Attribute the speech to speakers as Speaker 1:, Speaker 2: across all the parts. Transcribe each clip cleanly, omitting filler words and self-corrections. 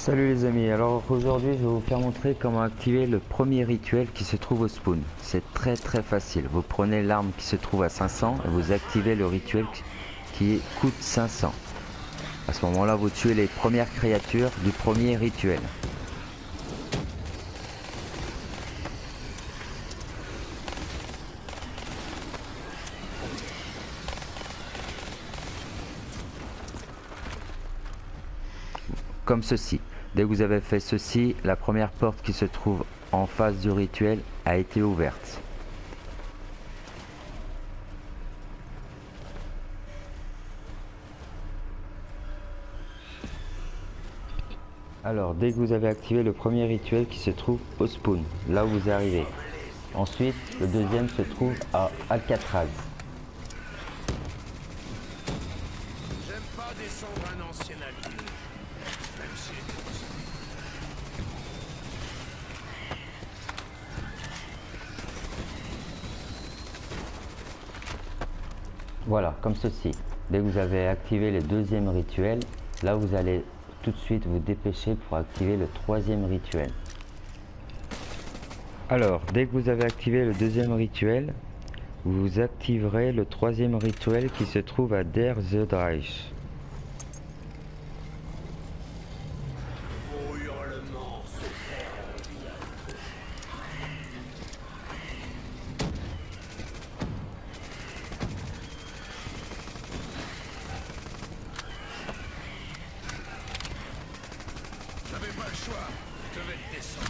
Speaker 1: Salut les amis, alors aujourd'hui je vais vous faire montrer comment activer le premier rituel qui se trouve au spawn. C'est très facile, vous prenez l'arme qui se trouve à 500 et vous activez le rituel qui coûte 500. À ce moment là vous tuez les premières créatures du premier rituel. Comme ceci. Dès que vous avez fait ceci, la première porte qui se trouve en face du rituel a été ouverte. Alors, dès que vous avez activé le premier rituel qui se trouve au spawn, là où vous arrivez. Ensuite, le deuxième se trouve à Alcatraz.
Speaker 2: J'aime pas descendre un ancien allié, même si elle est aussi.
Speaker 1: Voilà, comme ceci. Dès que vous avez activé le deuxième rituel, là vous allez tout de suite vous dépêcher pour activer le troisième rituel. Alors, dès que vous avez activé le deuxième rituel, vous activerez le troisième rituel qui se trouve à Der Zedreich.
Speaker 2: Vos hurlements se perdent bientôt. J'avais pas le choix, je vais te descendre.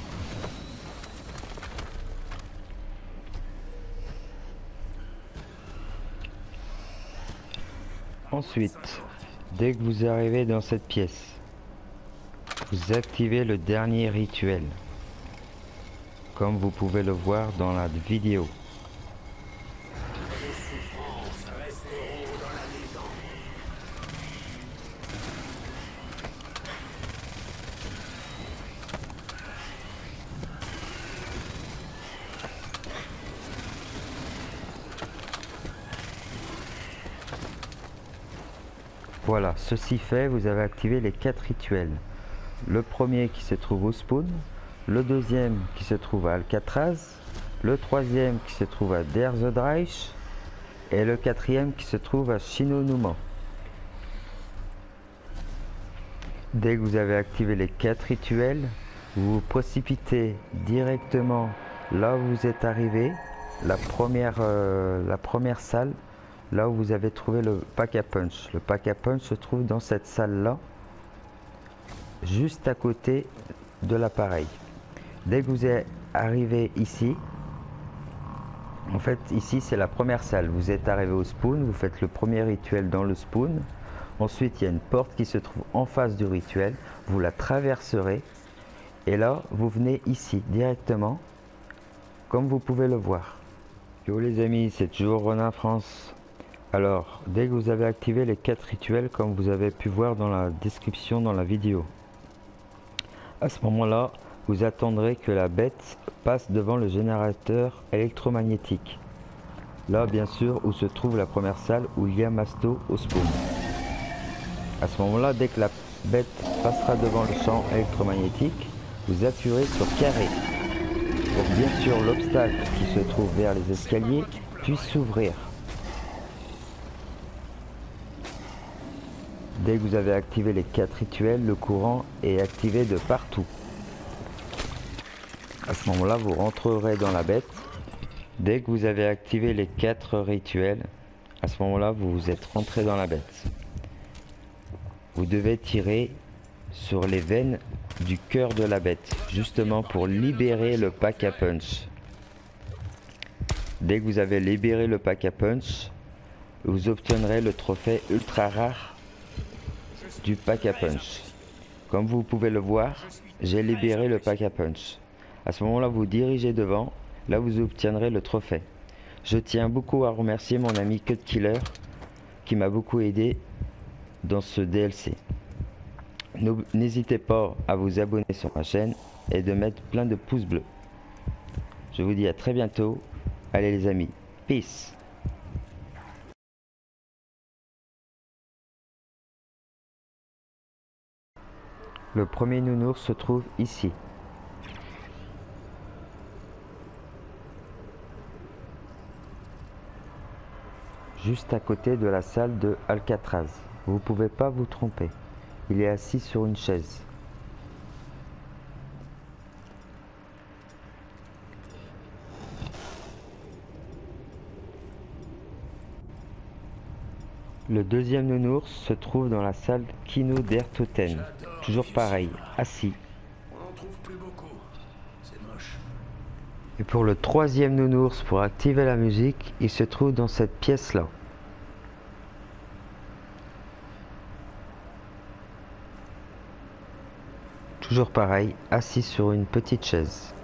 Speaker 1: Ensuite, dès que vous arrivez dans cette pièce, vous activez le dernier rituel, comme vous pouvez le voir dans la vidéo.
Speaker 2: Les souffrances resteront dans la légende.
Speaker 1: Voilà, ceci fait, vous avez activé les 4 rituels. Le premier qui se trouve au spawn, le deuxième qui se trouve à Alcatraz, le troisième qui se trouve à Der Zedreich et le quatrième qui se trouve à Shinonuma. Dès que vous avez activé les 4 rituels, vous vous précipitez directement là où vous êtes arrivé, la première salle, là où vous avez trouvé le pack à punch. Le pack à punch se trouve dans cette salle là, juste à côté de l'appareil. Dès que vous êtes arrivé ici, en fait ici c'est la première salle. Vous êtes arrivé au spawn, vous faites le premier rituel dans le spawn. Ensuite il y a une porte qui se trouve en face du rituel, vous la traverserez et là vous venez ici directement, comme vous pouvez le voir. Yo les amis, c'est toujours Ronin France. Alors, dès que vous avez activé les 4 rituels, comme vous avez pu voir dans la description dans la vidéo, à ce moment-là, vous attendrez que la bête passe devant le générateur électromagnétique. Là, bien sûr, où se trouve la première salle où il y a Masto au spawn. À ce moment-là, dès que la bête passera devant le champ électromagnétique, vous appuierez sur carré pour que bien sûr l'obstacle qui se trouve vers les escaliers puisse s'ouvrir. Dès que vous avez activé les 4 rituels, le courant est activé de partout. À ce moment-là, vous rentrerez dans la bête. Dès que vous avez activé les 4 rituels, à ce moment-là, vous êtes rentré dans la bête. Vous devez tirer sur les veines du cœur de la bête, justement pour libérer le pack à punch. Dès que vous avez libéré le pack à punch, vous obtiendrez le trophée ultra rare du pack à punch. Comme vous pouvez le voir, j'ai libéré le pack à punch. À ce moment-là, vous dirigez devant, là vous obtiendrez le trophée. Je tiens beaucoup à remercier mon ami Cut Killer qui m'a beaucoup aidé dans ce DLC. N'hésitez pas à vous abonner sur ma chaîne et de mettre plein de pouces bleus. Je vous dis à très bientôt. Allez les amis, peace. Le premier nounours se trouve ici. Juste à côté de la salle de Alcatraz. Vous ne pouvez pas vous tromper. Il est assis sur une chaise. Le deuxième nounours se trouve dans la salle Kino der Toten. Toujours pareil, assis.
Speaker 2: On n'en trouve plus beaucoup. C'est moche.
Speaker 1: Et pour le troisième nounours, pour activer la musique, il se trouve dans cette pièce-là. Toujours pareil, assis sur une petite chaise.